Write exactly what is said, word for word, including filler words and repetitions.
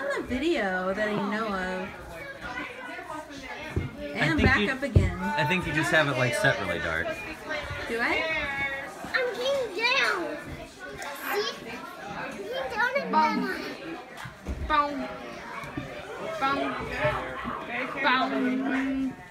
the video that you know of. And back you, up again. I think you just have it like set really dark. Do I? I'm getting down. See? I'm getting down and down. Boom. Boom. Boom.